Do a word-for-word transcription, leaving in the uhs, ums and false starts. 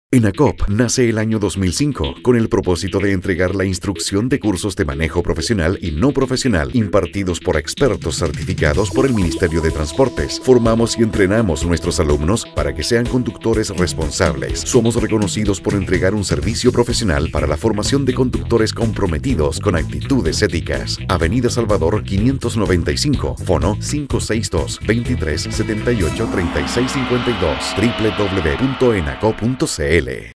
ENACOP nace el año dos mil cinco con el propósito de entregar la instrucción de cursos de manejo profesional y no profesional impartidos por expertos certificados por el Ministerio de Transportes. Formamos y entrenamos nuestros alumnos para que sean conductores responsables. Somos reconocidos por entregar un servicio profesional para la formación de conductores comprometidos con actitudes éticas. Avenida Salvador quinientos noventa y cinco, fono cinco seis dos, veintitrés setenta y ocho, treinta y seis cincuenta y dos, doble u doble u doble u punto enacop punto c l.